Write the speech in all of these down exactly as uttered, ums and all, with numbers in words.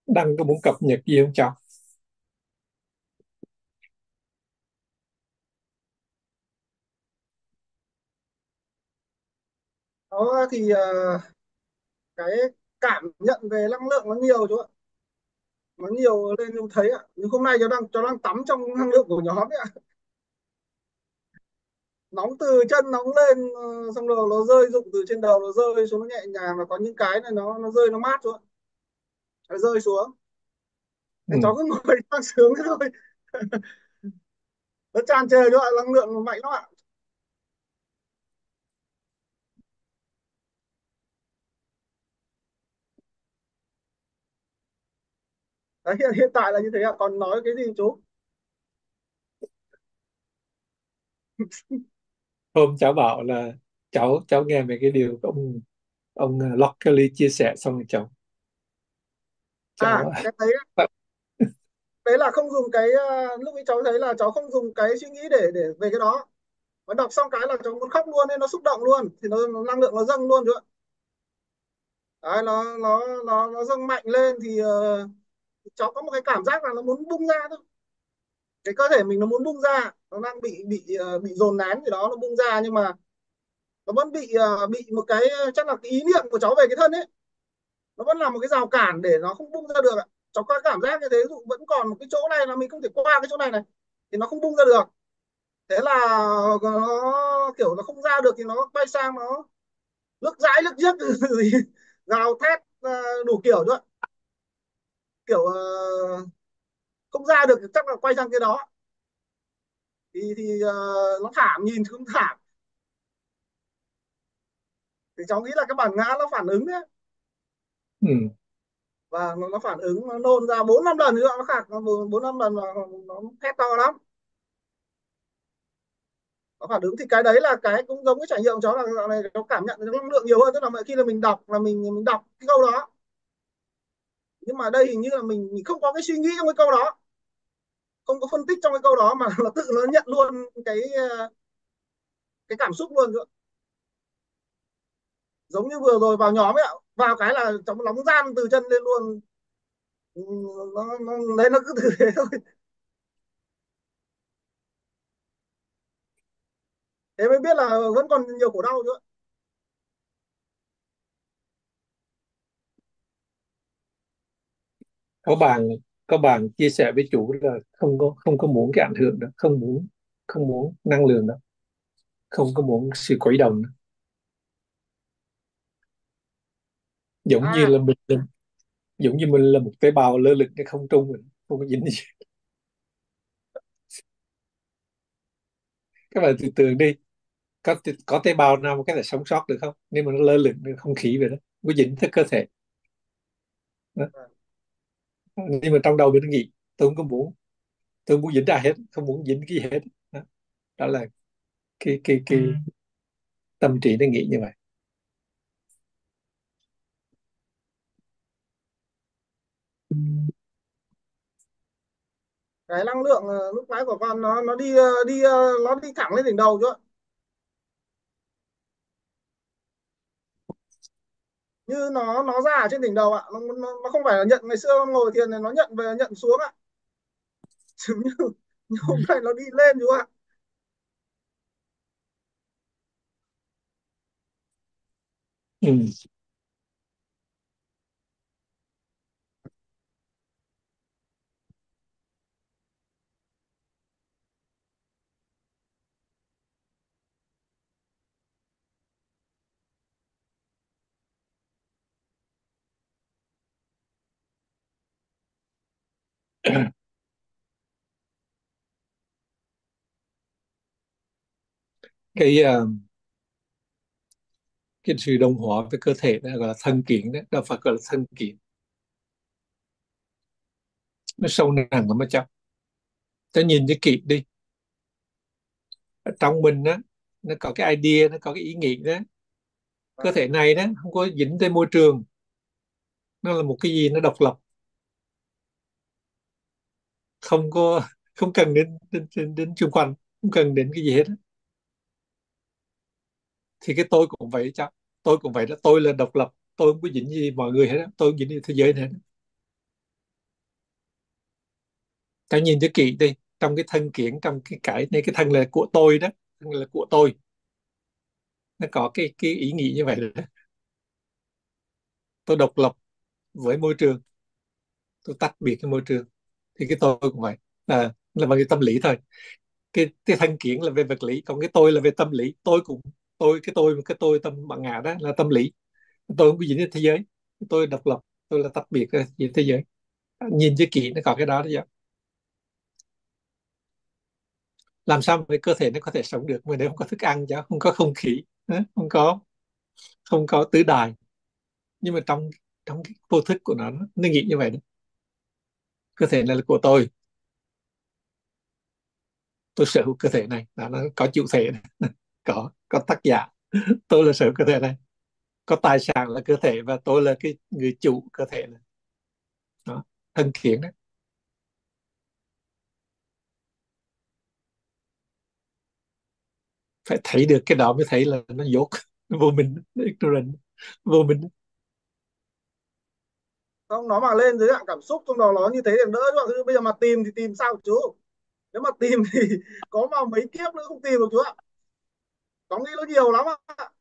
Đăng có muốn cập nhật gì không cháu? Đó thì ờ, cái cảm nhận về năng lượng nó nhiều chú ạ, nó nhiều lên như thấy ạ. Nhưng hôm nay cháu đang cháu đang tắm trong năng lượng của nhóm ấy ạ. Nóng từ chân nóng lên, ờ, xong rồi nó rơi rụng từ trên đầu, nó rơi xuống, nó nhẹ nhàng, và có những cái này nó nó rơi nó mát chú ạ, nó rơi xuống. Thế Ừ. cháu cứ ngồi đang sướng thế thôi. Nó tràn trề chú ạ, năng lượng nó mạnh lắm ạ. Đấy, hiện, hiện tại là như thế ạ. Còn nói cái gì chú? Hôm cháu bảo là cháu cháu nghe về cái điều của ông ông uh, Locke Kelly chia sẻ xong rồi cháu À, cháu cái đấy đấy là không dùng cái, ờ, lúc ấy cháu thấy là cháu không dùng cái suy nghĩ để để về cái đó. Nó đọc xong cái là cháu muốn khóc luôn, nên nó xúc động luôn, thì nó, nó năng lượng nó dâng luôn chú ạ. Đấy, nó nó nó nó dâng mạnh lên thì ờ, cháu có một cái cảm giác là nó muốn bung ra thôi. Cái cơ thể mình nó muốn bung ra, nó đang bị bị ờ, bị dồn nén gì đó, nó bung ra, nhưng mà nó vẫn bị ờ, bị một cái, chắc là cái ý niệm của cháu về cái thân ấy, nó vẫn là một cái rào cản để nó không bung ra được ạ. Cháu có cảm giác như thế. Ví dụ vẫn còn một cái chỗ này là mình không thể qua cái chỗ này này, thì nó không bung ra được. Thế là nó kiểu nó không ra được thì nó bay sang, nó lướt dãi lướt giếc gì, gào thét, ờ, đủ kiểu nữa. Kiểu ờ, không ra được thì chắc là quay sang cái đó. Thì thì ờ, nó thảm, nhìn thì không thảm. Thì cháu nghĩ là cái bản ngã nó phản ứng đấy. ừ. Và nó, nó phản ứng, nó nôn ra bốn năm lần nữa, nó khạc nó bốn năm lần, là nó hét to lắm. Nó phản ứng thì cái đấy là cái cũng giống cái trải nghiệm của cháu, là dạo này nó cảm nhận được năng lượng nhiều hơn. Tức là khi là mình đọc là mình mình đọc cái câu đó, nhưng mà đây hình như là mình, mình không có cái suy nghĩ trong cái câu đó, không có phân tích trong cái câu đó, mà nó tự nó nhận luôn cái ờ, cái cảm xúc luôn. Giống như vừa rồi vào nhóm ấy ạ, vào cái là cháu nóng gian từ chân lên luôn. Ừ, nó, nó đấy, nó cứ từ thế thôi. Thế mới biết là vẫn còn nhiều khổ đau nữa. có bạn có bạn chia sẻ với chủ là không có không có muốn cái ảnh hưởng đó, không muốn không muốn năng lượng đó, không có muốn sự quấy động đó. Giống như À, là mình giống như mình là một tế bào lơ lửng trên không trung, mình không có dính gì. Các bạn tưởng tượng đi, có có tế bào nào mà có thể sống sót được không, nếu mà nó lơ lửng trên không khí vậy đó, không có dính tới cơ thể đó. Nhưng mà trong đầu mình nghĩ tôi không có muốn, tôi không muốn dính ra hết, không muốn dính cái gì hết đó. Đó là cái cái cái tâm trí nó nghĩ như vậy. cái năng lượng ờ, lúc nãy của con, nó nó đi ờ, đi ờ, nó đi thẳng lên đỉnh đầu chứ ạ. Như nó nó ra ở trên đỉnh đầu ạ. Nó, nó, nó không phải là nhận, ngày xưa con ngồi thiền này nó nhận về nhận xuống ạ. như, như hôm nay nó đi lên chú ạ. Ừ. cái ờ, cái sự đồng hóa với cơ thể đó gọi là thân kiến, đó đâu phải gọi là thân kiến. Nó sâu nặng lắm mà chắc. Ta nhìn cho kỹ đi, ở trong mình á, nó có cái idea, nó có cái ý nghĩ đó. Cơ thể này đó không có dính tới môi trường, nó là một cái gì nó độc lập, không có không cần đến đến, đến, đến xung quanh, không cần đến cái gì hết á. Thì cái tôi cũng vậy chắc, tôi cũng vậy đó, tôi là độc lập, tôi không có dính gì mọi người hết á, tôi không dính gì thế giới này hết á. Cháu nhìn cho kỹ đi, trong cái thân kiến, trong cái cái này, cái thân là của tôi đó, thân là của tôi, nó có cái cái ý nghĩ như vậy đó. Tôi độc lập với môi trường, tôi tách biệt cái môi trường, thì cái tôi cũng vậy, à, là bằng cái tâm lý thôi. Cái cái thân kiến là về vật lý, còn cái tôi là về tâm lý. Tôi cũng, tôi cái tôi cái tôi tâm bản ngã đó là tâm lý. Tôi không có dính đến thế giới, tôi độc lập, tôi là tách biệt với thế giới. Nhìn cho kỹ nó có cái đó đó. Làm sao mà cái cơ thể nó có thể sống được mà nếu không có thức ăn, chứ không có không khí, không có không có tứ đại. Nhưng mà trong trong cái vô thức của nó nó nghĩ như vậy đó. Cơ thể này là của tôi tôi sở hữu cơ thể này đó, nó có chủ thể này. có có tác giả, tôi là sở hữu cơ thể này. Có tài sản là cơ thể, và tôi là cái người chủ cơ thể này. Đó, thân kiến đấy. Phải thấy được cái đó mới thấy là nó dốt. Nó vô minh, nó ignorant, vô minh. Không, nó mà lên dưới dạng cảm xúc trong đó nó như thế thì đỡ. Chứ bây giờ mà tìm thì tìm sao chú? Nếu mà tìm thì có mà mấy kiếp nữa không tìm được chú ạ. Có nghĩ nó nhiều lắm ạ.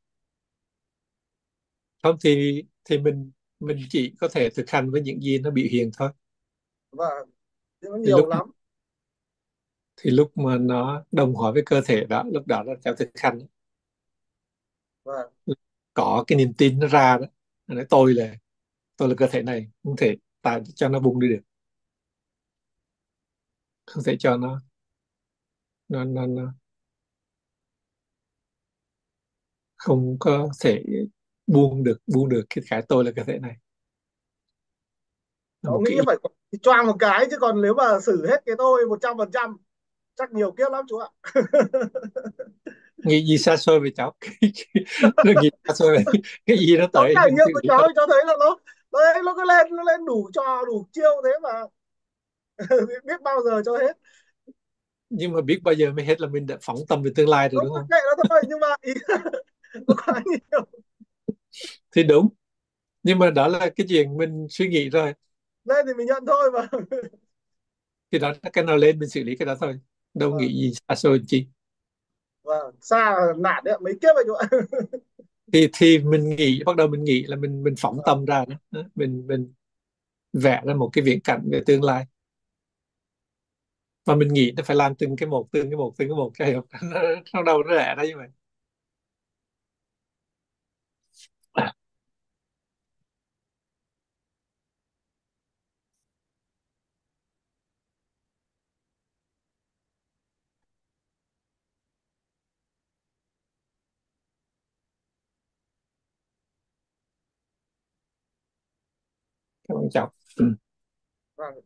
Không thì thì mình mình chỉ có thể thực hành với những gì nó biểu hiện thôi. Và nó thì nhiều lúc lắm. thì lúc mà nó đồng hóa với cơ thể đó, lúc đó là cháu thực hành. Và Có cái niềm tin nó ra đó. Nó nói tôi là tôi là cơ thể này, không thể tại cho nó bung đi được, không thể cho nó nó, nó, nó không có thể buông được buông được cái cái tôi là cơ thể này, là có một nghĩ cái ý. phải choang một cái, chứ còn nếu mà xử hết cái tôi một trăm phần trăm chắc nhiều kiếp lắm chú ạ. Nghĩ gì xa xôi về cháu. Nó nghĩ xa xôi về cái gì nó Trong tới trải mình nghiệm xử của lý cháu thôi. thì cháu thấy là nó đấy, nó cứ lên nó lên đủ trò đủ chiêu thế mà. Biết bao giờ cho hết. Nhưng mà biết bao giờ mới hết là mình đã phóng tầm về tương lai rồi, Không, đúng cứ không? kệ nó thôi, nhưng mà ý nó quá nhiều. Thì đúng, nhưng mà đó là cái chuyện mình suy nghĩ rồi. Lên thì mình nhận thôi mà. Thì đó là cái nào lên mình xử lý cái đó thôi, đâu nghĩ Vâng, gì xa xôi chi. vâng, xa là nản đấy ạ, mấy kiếp rồi chú ạ. Thì thì mình nghĩ, bắt đầu mình nghĩ là mình mình phóng Vâng, tâm ra đó. Đó, mình mình vẽ ra một cái viễn cảnh về tương lai, và mình nghĩ nó phải làm từng cái một, từng cái một, từng cái một cho hiểu. nó, nó đâu nó lẻ ra như vậy. Cái quan trọng. vâng.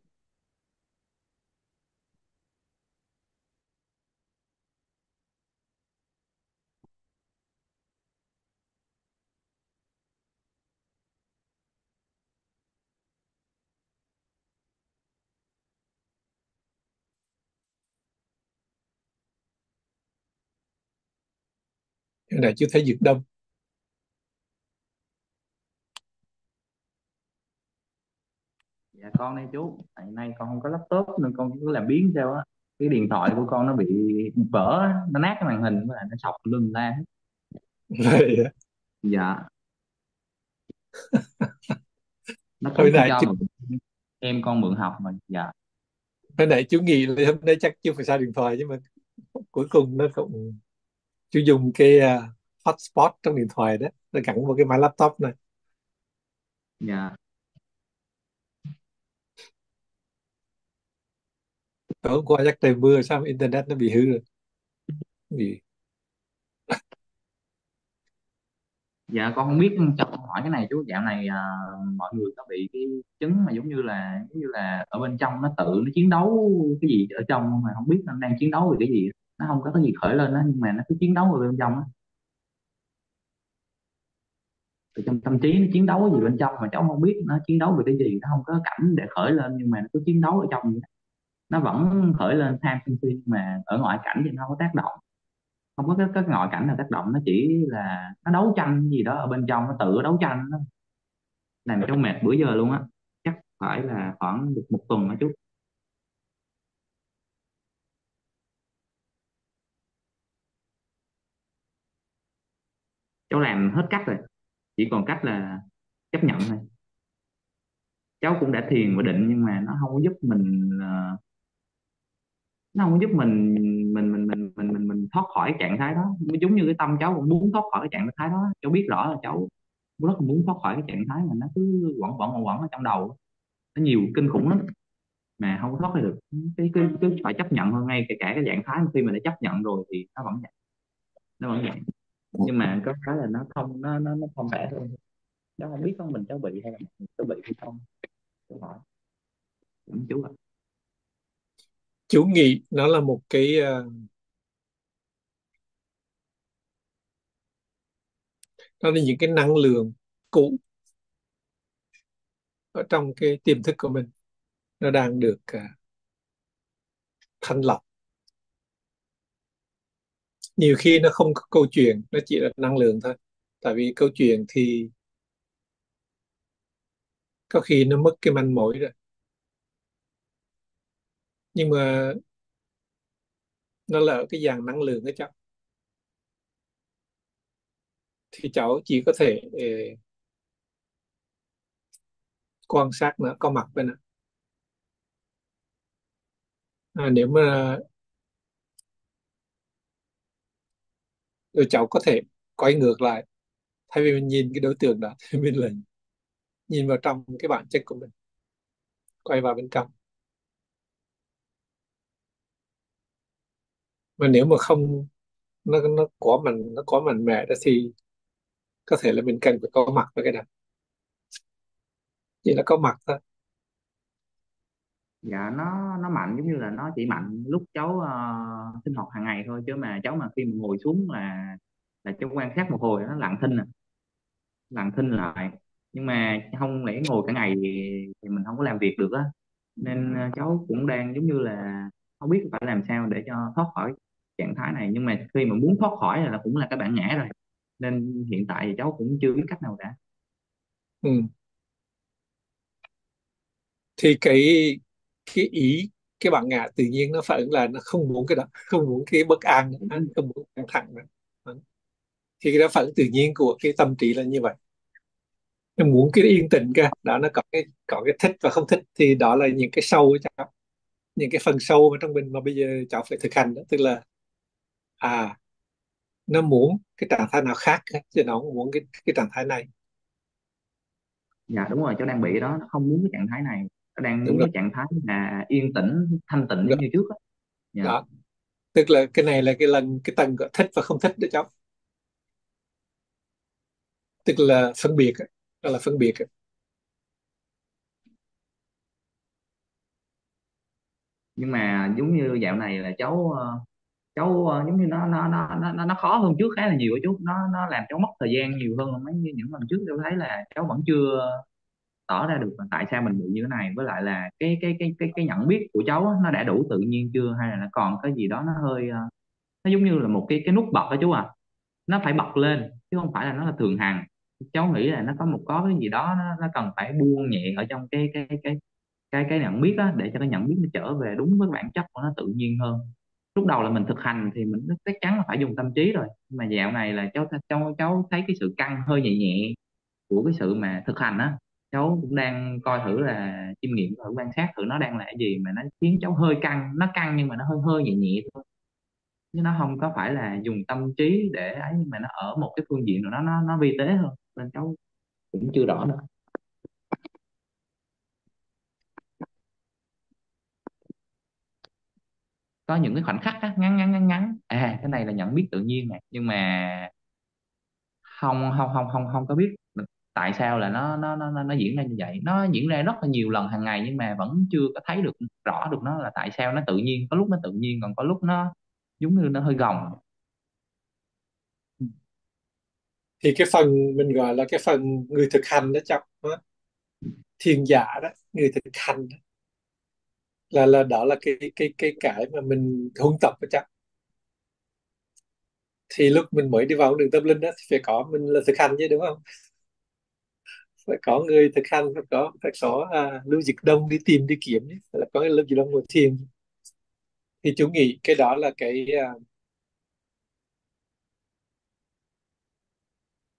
Cái này chưa thấy Dược Đông. Dạ con đây chú, tại nay con không có laptop nên con cứ làm biếng sao á. Cái điện thoại của con nó bị vỡ á, nó nát cái màn hình với lại nó sọc lum la hết. Vậy á. Dạ, nó tính hồi không nãy cho chú, mà em con mượn học mà. Dạ. hồi nãy chú nghĩ là hôm nay chắc chưa phải xài điện thoại, nhưng mà cuối cùng nó cũng, chú dùng cái uh, hotspot trong điện thoại đó, nó gắn vào cái máy laptop này. Dạ. Tối hôm qua chắc trời mưa sao internet nó bị hư rồi, bị. Dạ con không biết, cho con hỏi cái này chú, dạo này à, mọi người có bị cái chứng mà giống như là giống như là ở bên trong nó tự nó chiến đấu cái gì ở trong mà không biết nó đang chiến đấu về cái gì, nó không có cái gì khởi lên đó nhưng mà nó cứ chiến đấu ở bên trong á. Từ trong tâm trí nó chiến đấu cái gì bên trong mà cháu không biết nó chiến đấu về cái gì, nó không có cảnh để khởi lên nhưng mà nó cứ chiến đấu ở trong vậy. Nó vẫn khởi lên tham sân si mà ở ngoại cảnh thì nó không có tác động, không có cái, cái ngoại cảnh nào tác động, nó chỉ là nó đấu tranh gì đó ở bên trong, nó tự đấu tranh nó làm cho mệt bữa giờ luôn á. Chắc phải là khoảng được một tuần đó chút. cháu làm hết cách rồi, chỉ còn cách là chấp nhận thôi. Cháu cũng đã thiền và định nhưng mà nó không có giúp mình ờ, nó không có giúp mình mình mình mình mình mình, mình thoát khỏi cái trạng thái đó. Giống như cái tâm cháu cũng muốn thoát khỏi cái trạng thái đó, cháu biết rõ là cháu rất là muốn thoát khỏi cái trạng thái mà nó cứ quẩn quẩn quẩn quẩn ở trong đầu, nó nhiều kinh khủng lắm mà không có thoát ra được. Cái cứ, cứ phải chấp nhận thôi, ngay kể cả cái trạng thái mà khi mà đã chấp nhận rồi thì nó vẫn vậy, nó vẫn vậy. Nhưng mà có cái là nó không nó nó nó không khỏe thôi. Cháu không biết con mình cháu bị hay là mình cháu bị hay không, cháu hỏi cũng chú ạ. Chú nghĩ nó là một cái ờ, nó là những cái năng lượng cũ ở trong cái tiềm thức của mình, nó đang được uh, thanh lọc. Nhiều khi nó không có câu chuyện, nó chỉ là năng lượng thôi. Tại vì câu chuyện thì có khi nó mất cái manh mối rồi, nhưng mà nó là ở cái dạng năng lượng đó cháu. Thì cháu chỉ có thể ờ, quan sát nó, có mặt với nó. À, nếu mà rồi cháu có thể quay ngược lại, thay vì mình nhìn cái đối tượng đó thì mình lại nhìn vào trong cái bản chất của mình, quay vào bên trong. Mà nếu mà không, nó nó có mạnh nó có mạnh mẽ đó thì có thể là mình cần phải có mặt với cái đó, chỉ là có mặt thôi. Dạ nó nó mạnh, giống như là nó chỉ mạnh lúc cháu ờ, sinh hoạt hàng ngày thôi, chứ mà cháu mà khi mà ngồi xuống là là cháu quan sát một hồi nó lặng thinh à, lặng thinh lại. Nhưng mà không lẽ ngồi cả ngày thì, thì mình không có làm việc được á. Nên ờ, cháu cũng đang giống như là không biết phải làm sao để cho thoát khỏi trạng thái này, nhưng mà khi mà muốn thoát khỏi là cũng là cái bản ngã rồi, nên hiện tại thì cháu cũng chưa biết cách nào cả. Ừ. Thì cái cái ý cái bản ngã tự nhiên nó phản ứng là nó không muốn cái đó, không muốn cái bất an nữa, không muốn căng thẳng nữa. Đó. Thì cái đó phản ứng tự nhiên của cái tâm trí là như vậy, nó muốn cái yên tĩnh cơ đó. Nó có cái có cái thích và không thích, thì đó là những cái sâu của cháu, những cái phần sâu mà trong mình mà bây giờ cháu phải thực hành đó. Tức là à, nó muốn cái trạng thái nào khác cơ, chứ nó không muốn cái cái trạng thái này. Dạ đúng rồi, cháu đang bị đó, nó không muốn cái trạng thái này, nó đang Đúng muốn rồi, cái trạng thái là yên tĩnh thanh tịnh đúng giống rồi. như trước á. Dạ. Đó, tức là cái này là cái lần cái tầng của thích và không thích đó cháu, tức là phân biệt á. Đó là phân biệt á. Nhưng mà giống như dạo này là cháu ờ, cháu ờ, giống như nó nó nó nó nó nó khó hơn trước khá là nhiều á chú, nó nó làm cháu mất thời gian nhiều hơn mấy như những lần trước. Cháu thấy là cháu vẫn chưa tỏ ra được là tại sao mình bị như thế này, với lại là cái cái cái cái cái nhận biết của cháu á, nó đã đủ tự nhiên chưa, hay là nó còn cái gì đó nó hơi ờ, nó giống như là một cái cái nút bật đó chú à, nó phải bật lên chứ không phải là nó là thường hằng. Cháu nghĩ là nó có một có cái gì đó nó, nó cần phải buông nhẹ ở trong cái cái cái cái cái nhận biết á, để cho cái nhận biết nó trở về đúng với bản chất của nó tự nhiên hơn. Lúc đầu là mình thực hành thì mình chắc chắn là phải dùng tâm trí rồi, nhưng mà dạo này là cháu cháu cháu thấy cái sự căng hơi nhẹ nhẹ của cái sự mà thực hành á. Cháu cũng đang coi thử là chiêm nghiệm thử quan sát thử nó đang là cái gì mà nó khiến cháu hơi căng, nó căng nhưng mà nó hơi hơi nhẹ nhẹ thôi, chứ nó không có phải là dùng tâm trí để ấy, nhưng mà nó ở một cái phương diện nào đó nó nó vi tế hơn, nên cháu cũng chưa rõ nữa. Có những cái khoảnh khắc á, ngắn ngắn ngắn ngắn à cái này là nhận biết tự nhiên nè, nhưng mà không không không không không có biết tại sao là nó nó nó nó nó diễn ra như vậy. Nó diễn ra rất là nhiều lần hàng ngày nhưng mà vẫn chưa có thấy được rõ được nó là tại sao nó tự nhiên, có lúc nó tự nhiên còn có lúc nó giống như nó hơi gồng. Thì cái phần mình gọi là cái phần người thực hành đó cháu, đó. Thiền giả đó, người thực hành đó. là là đó là cái cái cái cái mà mình huân tập đó cháu. Thì lúc mình mới đi vào đường tâm linh đó thì phải có mình là thực hành chứ, đúng không? Phải có người thực hành, phải có phải có à, Lưu Dịch Đông đi tìm đi kiếm chứ. Phải là có cái Lưu Dịch Đông ngồi thiền. Thì chú nghĩ cái đó là cái à,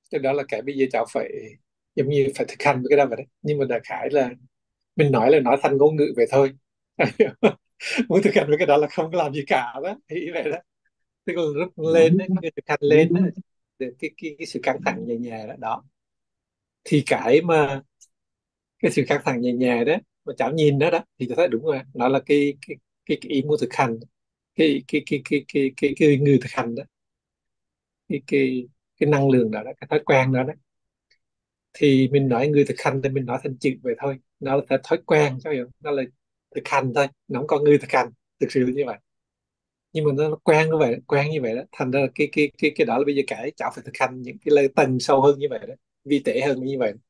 Cái đó là cái bây giờ cháu phải giống như phải thực hành với cái đó vậy đấy, nhưng mà đại khái là mình nói là nói thành ngôn ngữ vậy thôi. Muốn thực hành với cái đó là không có làm gì cả đó, ý vậy đó. Tức là lúc lên Đúng đấy, cái người thực hành đúng lên đó, đúng. được cái, cái cái sự căng thẳng nhẹ nhẹ đó, đó. Thì cái mà cái sự căng thẳng nhẹ nhẹ đó mà cháu nhìn đó đó thì tôi thấy đúng rồi, nó là cái cái cái, cái ý muốn thực hành, cái cái cái cái cái cái, cái người thực hành đó, cái cái cái năng lượng đó, đó, cái thói quen đó đó. Thì mình nói người thực hành thì mình nói thành chữ vậy thôi, nó là cái thói quen cho hiểu, nó là thực hành thôi, nó không có người thực hành thực sự là như vậy. Nhưng mà nó, nó quen như vậy, quen như vậy đó, thành ra là cái cái cái cái đó là bây giờ cái cháu phải thực hành những cái lời tầng sâu hơn như vậy đó, vi tế hơn như vậy.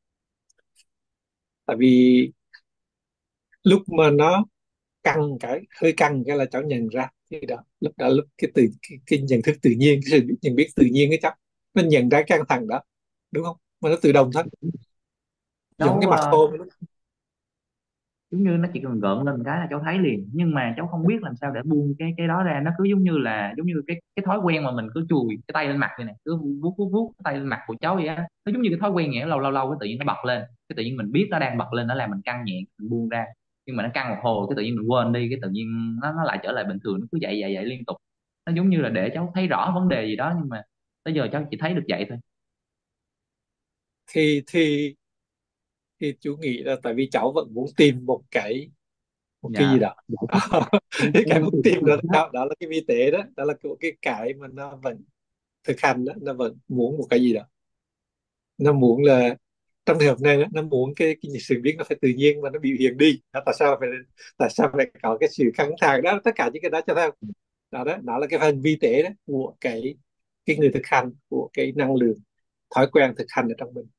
Tại vì lúc mà nó căng cái hơi căng cái là cháu nhận ra cái đó, lúc đó lúc cái từ cái, cái nhận thức tự nhiên, cái sự nhận biết tự nhiên cái cháu nó nhận ra căng thẳng đó, đúng không, mà nó tự động thôi, giống cái Cháu mặt ờ, phô đó. giống như nó chỉ cần gợn lên cái là cháu thấy liền, nhưng mà cháu không biết làm sao để buông cái cái đó ra. Nó cứ giống như là giống như cái cái thói quen mà mình cứ chùi cái tay lên mặt vậy này, cứ vuốt vuốt vuốt cái tay lên mặt của cháu vậy á. Nó giống như cái thói quen vậy, lâu lâu lâu cái tự nhiên nó bật lên, cái tự nhiên mình biết nó đang bật lên, nó làm mình căng nhẹ, mình buông ra. Nhưng mà nó căng một hồi cái tự nhiên mình quên đi, cái tự nhiên nó nó lại trở lại bình thường, nó cứ vậy vậy vậy liên tục. Nó giống như là để cháu thấy rõ vấn đề gì đó, nhưng mà tới giờ cháu chỉ thấy được vậy thôi. Thì thì thì chú nghĩ là tại vì cháu vẫn muốn tìm một cái một cái gì Dạ, đó. giải thích. Em Cái em cái muốn muốn tìm cái tìm giải đó, pháp. đó đó là cái vi tế đó, đó là cái cái cái mà nó vẫn thực hành đó, nó vẫn muốn một cái gì đó. Nó muốn là trong trường hợp này đó, nó muốn cái cái sự biết nó phải tự nhiên và nó biểu hiện đi đó, tại sao phải tại sao phải có cái sự căng thẳng đó, tất cả những cái đó cho thấy đó, đó đó là cái phần vi tế đó của cái cái người thực hành, của cái năng lượng thói quen thực hành ở trong mình.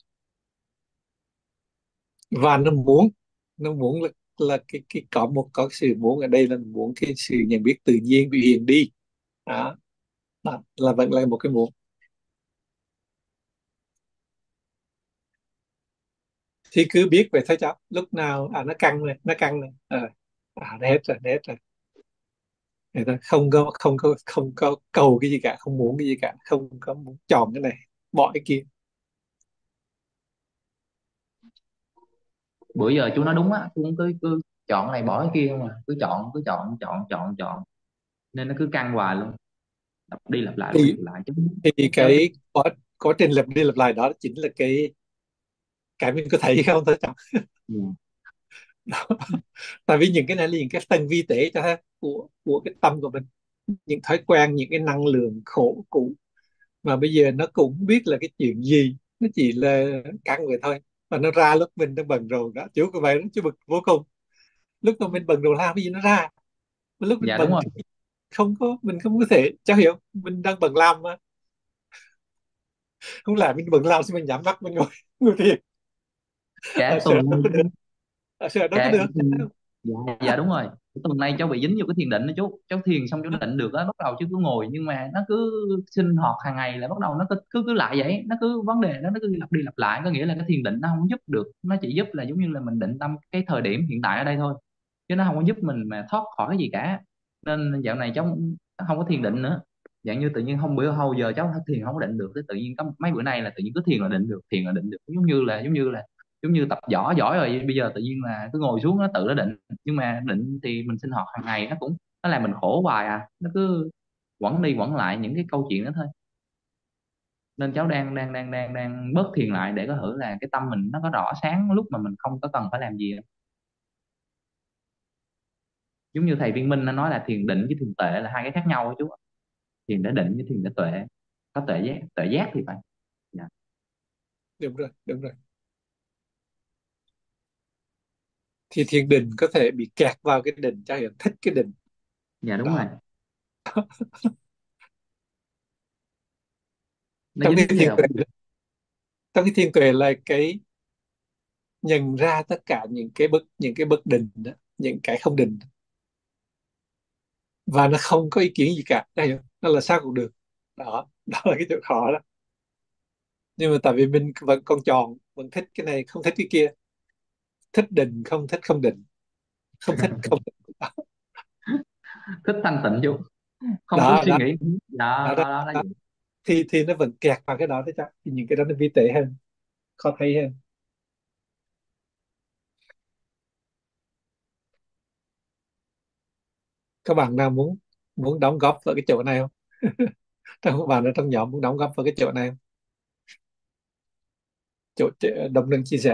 Và nó muốn nó muốn là, là cái cái có một có cái sự muốn ở đây là muốn cái sự nhận biết tự nhiên biểu hiện đi đó, đó là vẫn là một cái muốn. Thì cứ biết vậy thôi cháu, lúc nào à nó căng này, nó căng này, à, à nó hết rồi, nó hết rồi. Người ta không có không có không có cầu cái gì cả, không muốn cái gì cả, không có muốn chọn cái này bỏ cái kia. Bữa giờ chú nói đúng á, chú cũng cứ cứ chọn này bỏ cái kia, mà cứ chọn cứ chọn chọn chọn chọn, nên nó cứ căng hoài luôn, lặp đi lặp lại lặp đi thì lặp lại chứ. thì Cháu cái quá quá trình lặp đi lặp lại đó chính là cái cái mình có thấy không thôi cháu. Tại vì những cái này là những cái tầng vi tế cho ha, của của cái tâm của mình, những thói quen, những cái năng lượng khổ cũ mà bây giờ nó cũng không biết là cái chuyện gì, nó chỉ là căng vậy thôi. Và nó ra lúc mình đang bận rộn đó, chú có vậy đó, chú bực vô cùng. Lúc mà mình bận rộn làm cái gì nó ra, mà lúc mình dạ đúng bận rồi. thì không có, mình không có thể, cháu hiểu, mình đang bận làm mà, không lẽ mình bận làm thì mình nhắm mắt mình ngồi ngồi thiền, ở Cả sợ tuần đâu có được, ở sợ đâu có cả được. dạ, dạ đúng rồi. Cái tuần nay cháu bị dính vô cái thiền định đó chú. Cháu thiền xong cháu định được á, bắt đầu chứ cứ ngồi, nhưng mà nó cứ sinh hoạt hàng ngày là bắt đầu nó cứ cứ, cứ lại vậy. Nó cứ vấn đề đó nó cứ lặp đi lặp lại, có nghĩa là cái thiền định nó không giúp được, nó chỉ giúp là giống như là mình định tâm cái thời điểm hiện tại ở đây thôi, chứ nó không có giúp mình mà thoát khỏi cái gì cả. Nên dạo này cháu không có thiền định nữa. Dạng như tự nhiên không, bữa hầu giờ cháu thiền không có định được, cái tự nhiên có mấy bữa nay là tự nhiên cứ thiền là định được, thiền là định được, giống như là giống như là giống như tập võ giỏi rồi, bây giờ tự nhiên là cứ ngồi xuống nó tự nó định. Nhưng mà định thì mình sinh hoạt hàng ngày nó cũng nó làm mình khổ hoài à, nó cứ quẩn đi quẩn lại những cái câu chuyện đó thôi. Nên cháu đang đang đang đang đang bớt thiền lại để có thử là cái tâm mình nó có rõ sáng lúc mà mình không có cần phải làm gì. Giống như thầy Viên Minh nó nói là thiền định với thiền tuệ là hai cái khác nhau đó chú. Thiền để định với thiền để tuệ, có tuệ giác, tuệ giác thì phải. Dạ, Đúng rồi, đúng rồi. Thì thiền định có thể bị kẹt vào cái định, cháu hiểu, thích cái định dạ đúng rồi. đó. Nó Trong cái dính thiền vào. tuệ, trong cái thiền tuệ là cái nhận ra tất cả những cái bất những cái bất định đó, những cái không định, và nó không có ý kiến gì cả, cháu hiểu, nó là sao cũng được đó. Đó là cái chỗ khó đó. Nhưng mà tại vì mình vẫn còn chọn, vẫn thích cái này không thích cái kia, thích định không thích không định, không thích không định. Thích thanh tịnh chú, không có Đó suy đó nghĩ. Đó đó đó, đó đó, đó, đó. vậy. thì thì nó vẫn kẹt vào cái đó đấy, chắc thì những cái đó nó vi tế hơn, khó thấy hơn. Các bạn nào muốn muốn đóng góp vào cái chỗ này không? Trong các bạn ở trong nhóm muốn đóng góp vào cái chỗ này không? Chỗ chỗ- đồng đừng chia sẻ.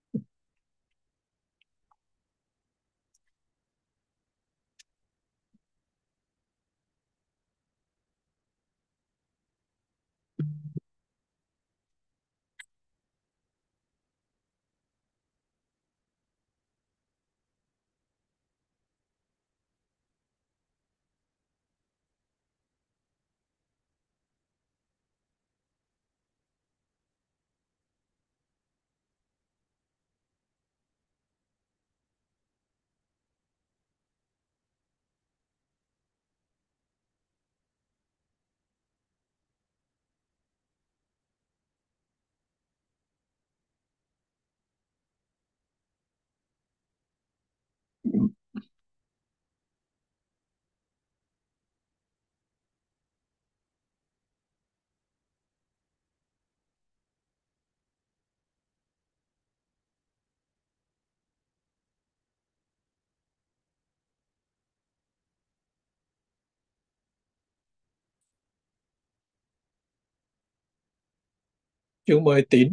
Chú mời Tín.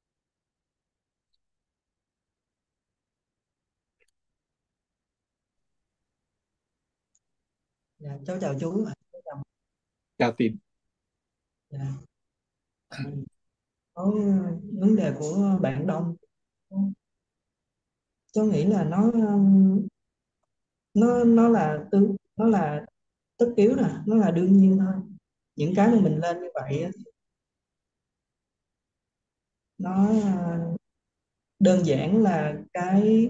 Dạ, cháu chào chú. Cháu chào. Chào Tín. Dạ. Có vấn đề của bạn Đông, cháu nghĩ là nó nó nó là tư nó là tất yếu nè, nó là đương nhiên thôi. Những cái mà mình lên như vậy á, nó đơn giản là cái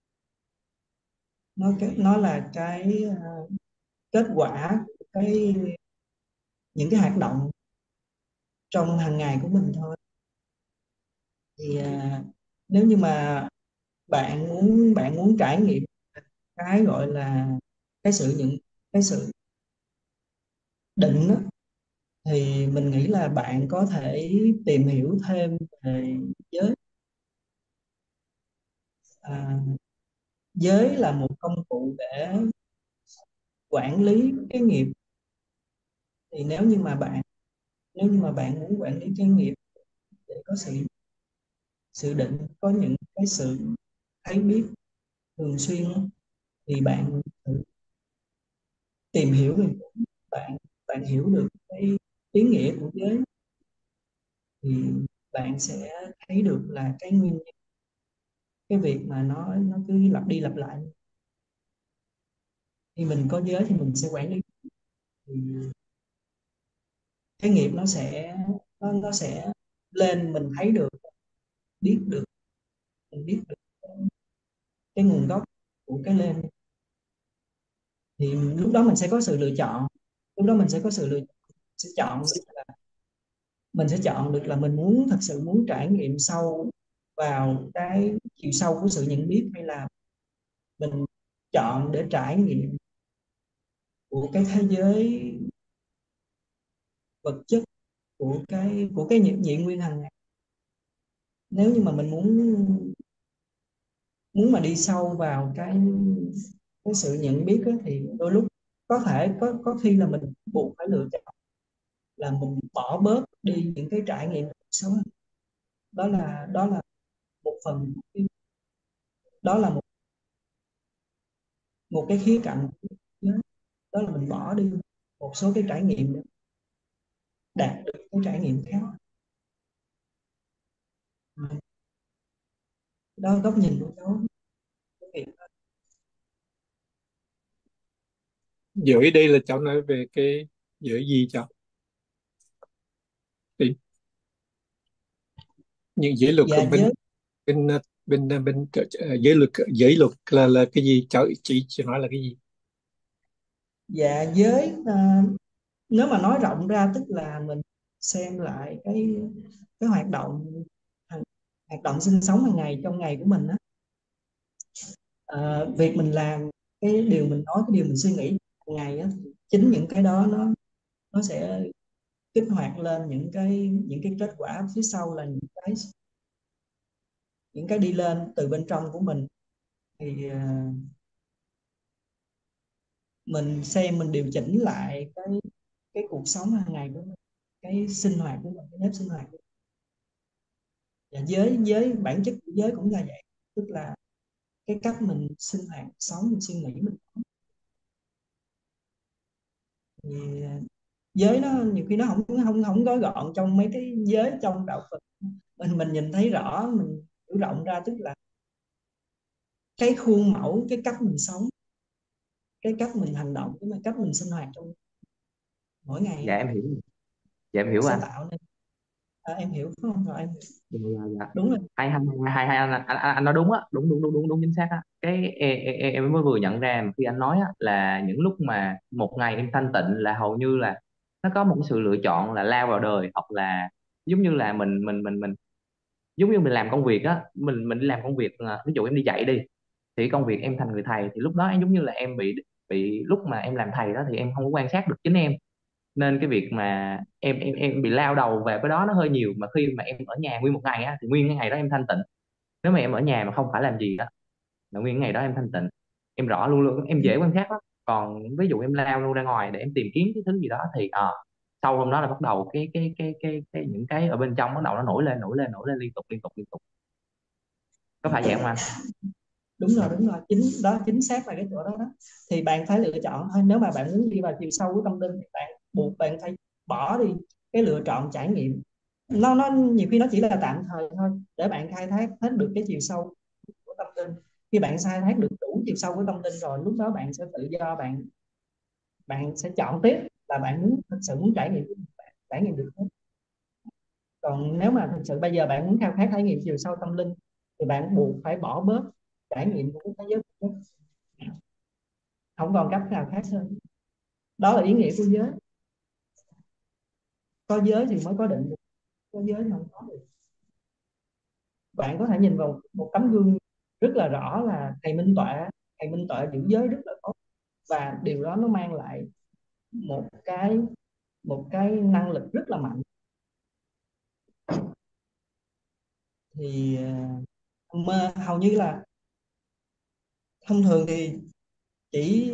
nó cái nó là cái ờ, kết quả cái những cái hoạt động trong hàng ngày của mình thôi. Thì à, nếu như mà bạn muốn bạn muốn trải nghiệm cái gọi là cái sự những cái sự định á, thì mình nghĩ là bạn có thể tìm hiểu thêm về giới. à, Giới là một công cụ để quản lý cái nghiệp. Thì nếu như mà bạn nếu như mà bạn muốn quản lý cái nghiệp để có sự sự định, có những cái sự thấy biết thường xuyên á, thì bạn thử tìm hiểu về bạn bạn hiểu được cái ý nghĩa của giới, thì bạn sẽ thấy được là cái nguyên nhân, cái việc mà nó nó cứ lặp đi lặp lại. Khi mình có giới thì mình sẽ quản lý, thì cái nghiệp nó sẽ nó, nó sẽ lên, mình thấy được, biết được mình biết được cái nguồn gốc của cái lên. Thì lúc đó mình sẽ có sự lựa chọn lúc đó mình sẽ có sự lựa sẽ chọn được là mình sẽ chọn được là mình muốn thật sự muốn trải nghiệm sâu vào cái chiều sâu của sự nhận biết, hay là mình chọn để trải nghiệm của cái thế giới vật chất, của cái của cái nhị, nhị nguyên hàng ngày. Nếu như mà mình muốn muốn mà đi sâu vào cái cái sự nhận biết á, thì đôi lúc có thể có có khi là mình buộc phải lựa chọn là mình bỏ bớt đi những cái trải nghiệm cuộc sống. Đó là đó là một phần, đó là một một cái khía cạnh của giới. Đó là mình bỏ đi một số cái trải nghiệm để đạt được cái trải nghiệm khác. Đó là góc nhìn của cháu cái việc đó. Giới đây là cháu nói về cái giới gì cháu? Tín. Những giới luật Dạ bên giới bên bên bên, bên giới luật, giới luật là là cái gì cháu, chỉ chỉ nói là cái gì? dạ giới à, nếu mà nói rộng ra tức là mình xem lại cái cái hoạt động hàng- hoạt động sinh sống hàng ngày trong ngày của mình á. À, việc mình làm, cái điều mình nói, cái điều mình suy nghĩ hàng ngày á, chính những cái đó nó nó sẽ kích hoạt lên những cái những cái kết quả phía sau là những cái những cái đi lên từ bên trong của mình. Thì ờ, mình xem mình điều chỉnh lại cái cái cuộc sống hàng ngày của mình, cái sinh hoạt của mình, cái nếp sinh hoạt của mình. Và giới giới bản chất của giới cũng là vậy, tức là cái cách mình sinh hoạt, sống, mình suy nghĩ mình. Thì ờ, giới nó nhiều khi nó không không không gói gọn trong mấy cái giới trong đạo Phật. mình mình nhìn thấy rõ, mình hiểu rộng ra, tức là cái khuôn mẫu, cái cách mình sống, cái cách mình hành động, cái cách mình sinh hoạt trong mỗi ngày Dạ á, em hiểu, dạ em hiểu sẽ anh. tạo nên. À, em hiểu phải không? Rồi em hiểu. Dạ, dạ, dạ. Đúng rồi. hay hay hay hay anh, anh, anh, anh nói đúng á, đúng đúng đúng đúng đúng chính xác á. Cái em, em, em mới vừa nhận ra mà khi anh nói á, là những lúc mà một ngày em thanh tịnh là hầu như là nó có một cái sự lựa chọn là lao vào đời, hoặc là giống như là mình mình mình mình giống như mình làm công việc á, mình mình đi làm công việc, à, ví dụ em đi dạy đi, thì công việc em thành người thầy, thì lúc đó em giống như là em bị bị lúc mà em làm thầy đó thì em không có quan sát được chính em, nên cái việc mà em em em bị lao đầu về cái đó nó hơi nhiều. Mà khi mà em ở nhà nguyên một ngày á thì nguyên cái ngày đó em thanh tịnh. Nếu mà em ở nhà mà không phải làm gì đó là nguyên cái ngày đó em thanh tịnh, em rõ luôn luôn, em dễ quan sát lắm. Còn ví dụ em lao luôn ra ngoài để em tìm kiếm cái thứ gì đó thì ờ sau hôm đó là bắt đầu cái cái cái cái cái những cái ở bên trong bắt đầu nó nổi lên nổi lên nổi lên liên tục liên tục liên tục. Có phải vậy không anh? Đúng rồi, đúng rồi, chính đó, chính xác là cái chỗ đó đó. Thì bạn phải lựa chọn thôi. Nếu mà bạn muốn đi vào chiều sâu của tâm linh thì bạn buộc bạn phải bỏ đi cái lựa chọn trải nghiệm. Nó nó nhiều khi nó chỉ là tạm thời thôi, để bạn khai thác hết được cái chiều sâu của tâm linh. Khi bạn khai thác được đủ chiều sâu của tâm linh rồi, lúc đó bạn sẽ tự do, bạn bạn sẽ chọn tiếp là bạn muốn thực sự muốn trải nghiệm cái gì, bạn trải nghiệm được hết. Còn nếu mà thực sự bây giờ bạn muốn khao khát trải nghiệm chiều sâu tâm linh thì bạn buộc phải bỏ bớt trải nghiệm của cái thế giới vật chất. Không còn cách nào khác hơn. Đó là ý nghĩa của giới. Có giới thì mới có định được, có giới thì không có được. Bạn có thể nhìn vào một tấm gương rất là rõ là thầy Minh Tọa. Thầy Minh Tọa giữ giới rất là tốt, và điều đó nó mang lại một cái một cái năng lực rất là mạnh. Thì ờ, mà hầu như là thông thường thì chỉ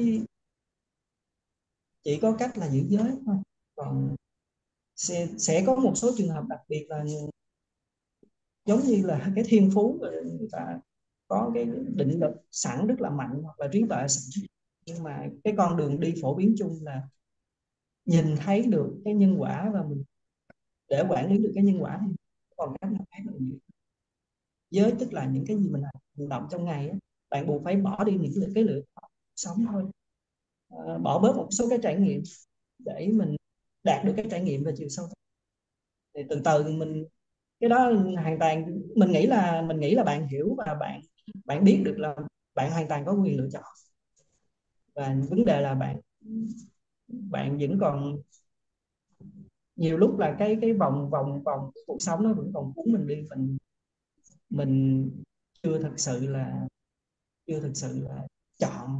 chỉ có cách là giữ giới thôi. Còn sẽ, sẽ có một số trường hợp đặc biệt là giống như là cái thiên phú, người ta có cái định lực sẵn rất là mạnh, hoặc là trí tuệ sẵn, nhưng mà cái con đường đi phổ biến chung là nhìn thấy được cái nhân quả, và mình để quản lý được cái nhân quả thì còn cách nào khác nữa. Giới tức là những cái gì mình hành động trong ngày á, bạn buộc phải bỏ đi những cái lựa chọn sống thôi. À, bỏ bớt một số cái trải nghiệm để mình đạt được cái trải nghiệm về chiều sâu. Thì từ từ mình, cái đó hoàn toàn mình nghĩ là mình nghĩ là bạn hiểu, và bạn bạn biết được là bạn hoàn toàn có quyền lựa chọn. Và vấn đề là bạn bạn vẫn còn nhiều lúc là cái cái vòng vòng vòng cuộc sống nó vẫn còn cuốn mình đi, mình mình chưa thực sự là chưa thực sự là chọn.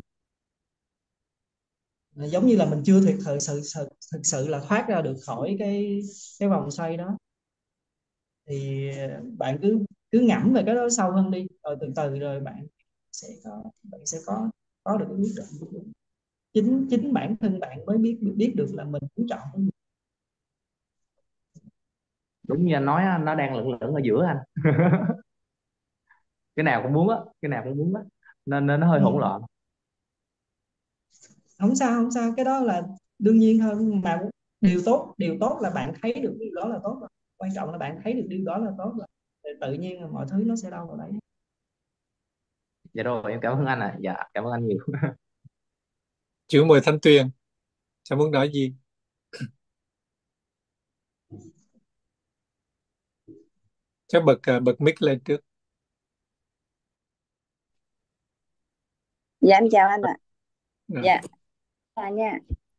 Giống như là mình chưa thực sự sự thực, thực sự là thoát ra được khỏi cái cái vòng xoay đó. Thì bạn cứ cứ ngẫm về cái đó sâu hơn đi, rồi từ từ rồi bạn sẽ có bạn sẽ có có được cái quyết định. Chính chính bản thân bạn mới biết biết được là mình muốn chọn cái gì. Đúng như anh nói á, nó đang lẫn lẫn ở giữa anh. Cái nào cũng muốn á, cái nào cũng muốn á, nên nên nó hơi Ừ. hỗn loạn. Không sao, không sao, cái đó là đương nhiên hơn mà. Điều tốt điều tốt là bạn thấy được điều đó là tốt rồi. Quan trọng là bạn thấy được điều đó là tốt rồi, thì tự nhiên là mọi thứ nó sẽ đâu vào đấy. Dạ rồi, em cảm ơn anh ạ. Dạ cảm ơn anh nhiều. Chú mời Thanh Tuyền, cháu muốn nói gì? Cháu bật ờ, bật mic lên trước. Dạ em chào anh ạ. Rồi. Dạ, à nha.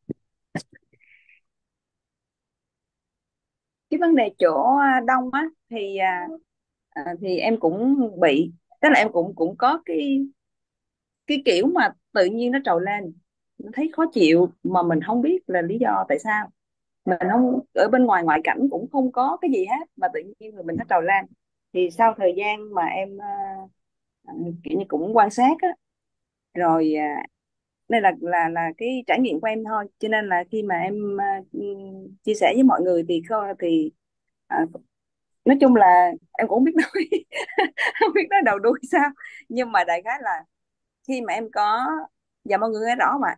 Cái vấn đề chỗ à, đông á thì à, à, thì em cũng bị, tức là em cũng cũng có cái cái kiểu mà tự nhiên nó trồi lên, nó thấy khó chịu mà mình không biết là lý do tại sao. mình không ở bên ngoài, ngoại cảnh cũng không có cái gì hết, mà tự nhiên người mình nó trồi lên. Thì sau thời gian mà em ờ, ờ, kiểu như cũng quan sát á, rồi à, đây là là là cái trải nghiệm của em thôi, cho nên là khi mà em à, ừm, chia sẻ với mọi người thì không thì à, nói chung là em cũng không biết nói không biết nói đầu đuôi sao, nhưng mà đại khái là khi mà em có, dạ mọi người nghe rõ mà.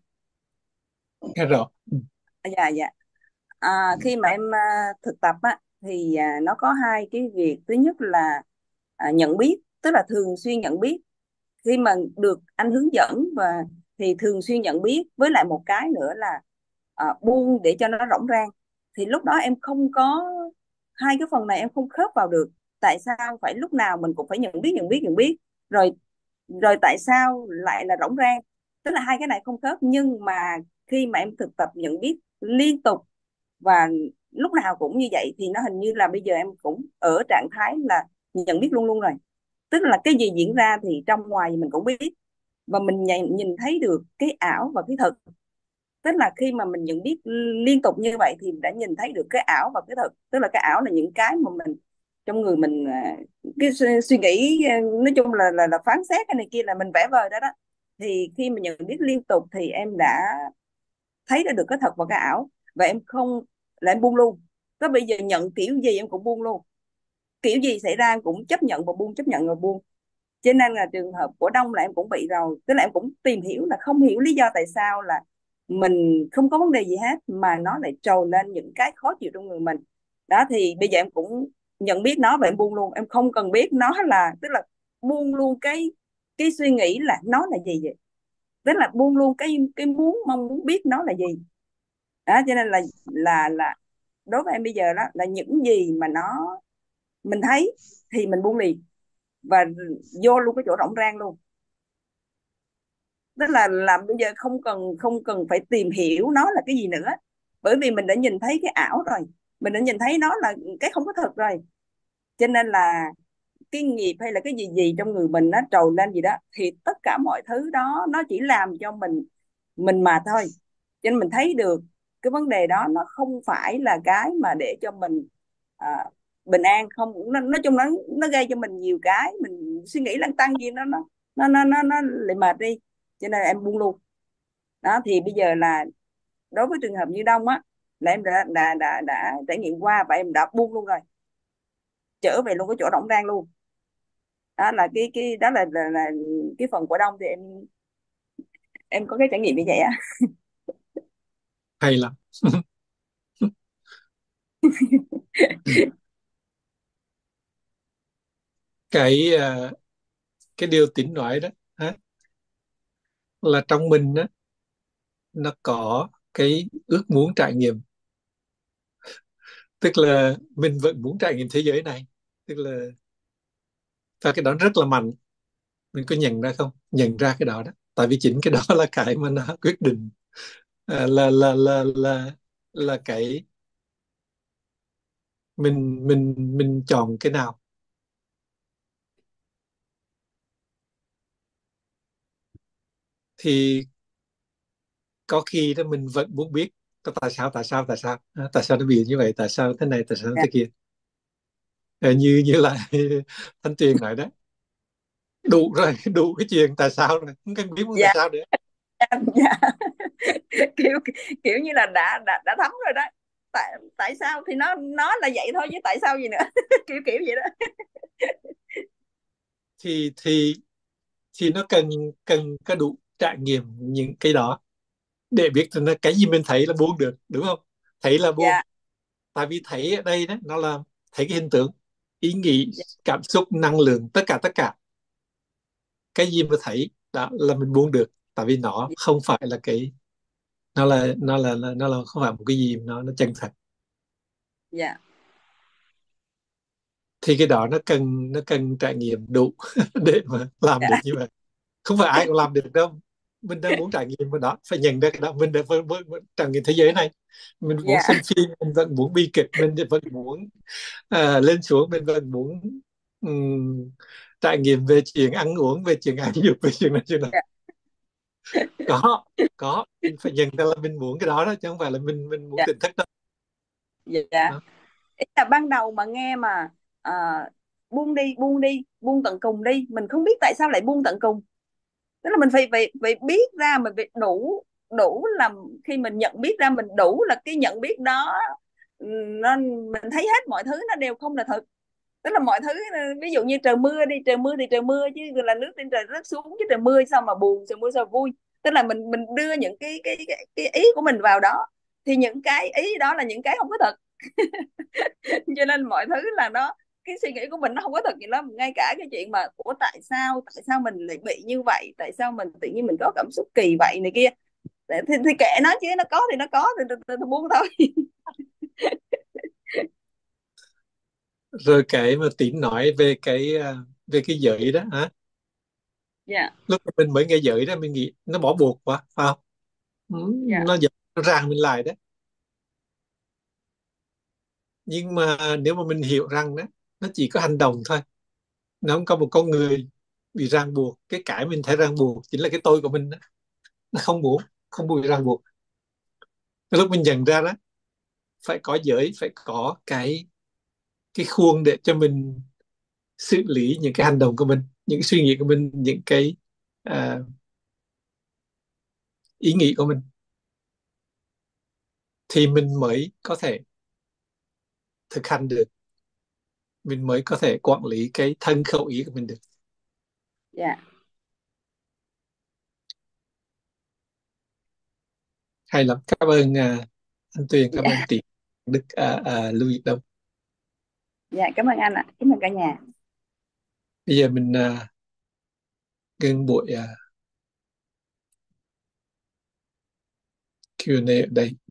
Nghe rõ. Ừ. À, dạ dạ. À, khi mà em à, thực tập á thì à, nó có hai cái việc. Thứ nhất là à, nhận biết, tức là thường xuyên nhận biết. Khi mà được anh hướng dẫn và thì thường xuyên nhận biết, với lại một cái nữa là à, buông để cho nó rỗng rang. Thì lúc đó em không có, hai cái phần này em không khớp vào được. Tại sao phải lúc nào mình cũng phải nhận biết nhận biết nhận biết, rồi rồi tại sao lại là rỗng rang? Tức là hai cái này không khớp, nhưng mà khi mà em thực tập nhận biết liên tục và lúc nào cũng như vậy thì nó hình như là bây giờ em cũng ở trạng thái là nhận biết luôn luôn rồi. Tức là cái gì diễn ra thì trong ngoài mình cũng biết, và mình nhìn, nhìn thấy được cái ảo và cái thật. Tức là khi mà mình nhận biết liên tục như vậy thì đã nhìn thấy được cái ảo và cái thật. Tức là cái ảo là những cái mà mình trong người mình à, cái suy, suy nghĩ à, nói chung là là là phán xét cái này kia là mình vẽ vời đó đó. Thì khi mà nhận biết liên tục thì em đã thấy ra được cái thật và cái ảo, và em không, là em buông luôn. Có bây giờ nhận kiểu gì em cũng buông luôn, kiểu gì xảy ra em cũng chấp nhận và buông, chấp nhận và buông. Cho nên là trường hợp của Đông là em cũng bị rồi, tức là em cũng tìm hiểu là không hiểu lý do tại sao là mình không có vấn đề gì hết mà nó lại trồi lên những cái khó chịu trong người mình. Đó thì bây giờ em cũng nhận biết nó và em buông luôn, em không cần biết nó là, tức là buông luôn cái cái suy nghĩ là nó là gì vậy. Tức là buông luôn cái cái muốn mong muốn biết nó là gì. Đó cho nên là là là đối với em bây giờ đó là những gì mà nó mình thấy thì mình buông liền, và vô luôn cái chỗ rỗng rang luôn. Tức là làm bây giờ không cần không cần phải tìm hiểu nó là cái gì nữa, bởi vì mình đã nhìn thấy cái ảo rồi, mình đã nhìn thấy nó là cái không có thật rồi. Cho nên là cái nghiệp hay là cái gì gì trong người mình nó trồi lên gì đó thì tất cả mọi thứ đó nó chỉ làm cho mình mình mà thôi. Cho nên mình thấy được cái vấn đề đó nó không phải là cái mà để cho mình à, bình an. Không, nó, nói chung nó nó gây cho mình nhiều cái mình suy nghĩ lăn tăng gì, nó nó nó nó nó, nó lại mệt đi. Cho nên em buông luôn. Đó thì bây giờ là đối với trường hợp như Đông á, là em đã đã đã đã trải nghiệm qua và em đã buông luôn rồi, trở về luôn cái chỗ rỗng rang luôn. Đó là cái cái đó là, là là cái phần của Đông thì em em có cái trải nghiệm như vậy á. Hay lắm. cái ờ, cái điều Tín nói đó ha, là trong mình á nó có cái ước muốn trải nghiệm, tức là mình vẫn muốn trải nghiệm thế giới này, tức là và cái đó rất là mạnh. Mình có nhận ra không, nhận ra cái đó đó, tại vì chính cái đó là cái mà nó quyết định à, là là là là là cái mình mình mình chọn cái nào. Thì có khi đó mình vẫn muốn biết tại sao tại sao tại sao à, tại sao nó bị như vậy, tại sao thế này, tại sao Dạ, thế kia. Ờ, như như là Thanh Tuyền nói đó, đủ rồi, đủ cái chuyện tại sao rồi, không cần biết muốn tại dạ, sao nữa. dạ. kiểu kiểu như là đã đã đã thấm rồi đó. Tại tại sao thì nó nó là vậy thôi chứ tại sao gì nữa. kiểu kiểu vậy đó. Thì thì thì nó cần cần có đủ trải nghiệm những cái đó để biết là cái gì mình thấy là buông được, đúng không? Thấy là buông, Dạ, tại vì thấy ở đây đó nó là thấy cái hình tượng, ý nghĩ, dạ, cảm xúc, năng lượng, tất cả tất cả cái gì mà thấy đó là mình buông được, tại vì nó không phải là cái, nó là nó là, là nó là không phải một cái gì nó nó chân thật. dạ, Thì cái đó nó cần nó cần trải nghiệm đủ để mà làm được dạ, như vậy. Không phải ai cũng làm được đâu. Mình đang muốn trải nghiệm cái đó, phải nhận ra cái đó, mình đã vẫn, vẫn, vẫn trải nghiệm thế giới này. Mình muốn dạ, xem phim, mình vẫn muốn bi kịch, mình vẫn muốn à, lên xuống, mình vẫn muốn ừm, trải nghiệm về chuyện ăn uống, về chuyện ăn dục, về chuyện này chuyện này. dạ, có có mình phải nhận ra là mình muốn cái đó đó, chứ không phải là mình mình muốn dạ, tỉnh thức đâu. Dạ, Đó. ý là ban đầu mà nghe mà à, buông đi buông đi buông tận cùng đi, mình không biết tại sao lại buông tận cùng. Tức là mình phải phải phải biết ra, mình phải đủ đủ làm, khi mình nhận biết ra mình đủ là cái nhận biết đó, ừ, nó mình thấy hết mọi thứ nó đều không là thật. Tức là mọi thứ, ví dụ như trời mưa đi, trời mưa thì trời mưa chứ là nước trên trời rớt xuống, chứ trời mưa sao mà buồn, trời mưa sao vui. Tức là mình mình đưa những cái cái cái, cái ý của mình vào đó, thì những cái ý đó là những cái không có thật. Cho nên mọi thứ là nó, cái suy nghĩ của mình nó không có thật gì lắm, ngay cả cái chuyện mà của tại sao tại sao mình lại bị như vậy, tại sao mình tự nhiên mình có cảm xúc kỳ vậy này kia, thì, thì, thì kệ nó, chứ nó có thì nó có, thì tôi, tôi, tôi buông thôi. Rồi cái mà Tín nói về cái à, về cái giới đó hả? Dạ, Lúc mà mình mới nghe giới đó mình nghĩ nó bỏ buộc quá, phải không? Ừ, dạ, nó giờ nó ràng mình lại đấy. Nhưng mà nếu mà mình hiểu rằng đó, nó chỉ có hành động thôi, nó không có một con người bị ràng buộc. Cái cái mình thấy ràng buộc chính là cái tôi của mình đó. Nó không muốn, không bị ràng buộc. Cái lúc mình nhận ra đó, phải có giới, phải có cái cái khuôn để cho mình xử lý những cái hành động của mình, những cái suy nghĩ của mình, những cái à, ý nghĩ của mình, thì mình mới có thể thực hành được, mình mới có thể quản lý cái thân khẩu ý của mình được. dạ. Hay lắm, cảm ơn à, anh Tuyền, cảm ơn Dạ, Tiến Đức, à, à, Lưu Việt Đông. dạ, cảm ơn anh ạ, cảm ơn cả nhà. Bây giờ mình à, ngưng buổi à, Q and A ở đây.